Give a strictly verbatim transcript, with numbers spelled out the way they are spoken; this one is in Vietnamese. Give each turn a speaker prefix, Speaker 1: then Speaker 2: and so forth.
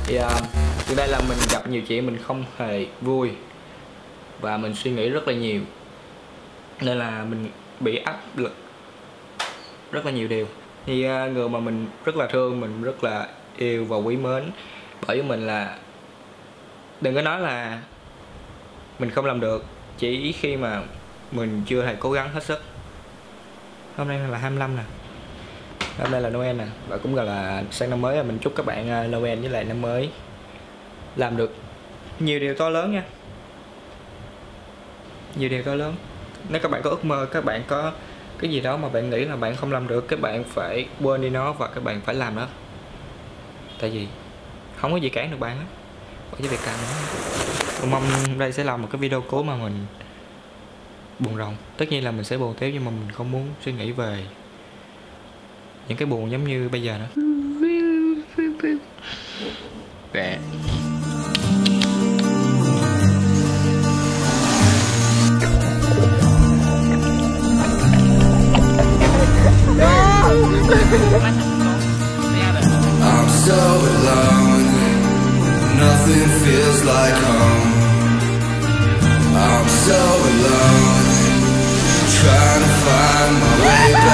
Speaker 1: Thì uh, từ đây là mình gặp nhiều chuyện mình không hề vui và mình suy nghĩ rất là nhiều, nên là mình bị áp lực rất là nhiều điều. Thì uh, người mà mình rất là thương, mình rất là yêu và quý mến bởi vì mình là, đừng có nói là mình không làm được, chỉ khi mà mình chưa hề cố gắng hết sức. Hôm nay là hai mươi lăm nè, hôm nay là Noel nè, và cũng gọi là sang năm mới. Mình chúc các bạn Noel với lại năm mới làm được nhiều điều to lớn nha, nhiều điều to lớn. Nếu các bạn có ước mơ, các bạn có cái gì đó mà bạn nghĩ là bạn không làm được, các bạn phải quên đi nó và các bạn phải làm nó. Tại vì không có gì cản được bạn hết, bởi vì việc làm nó. Tôi mong đây sẽ là một cái video cuối mà mình buồn rầu. Tất nhiên là mình sẽ buồn tiếp, nhưng mà mình không muốn suy nghĩ về những cái buồn giống như bây giờ nữa. Để
Speaker 2: I'm so alone, nothing feels like home. I'm so alone, trying to find my way back.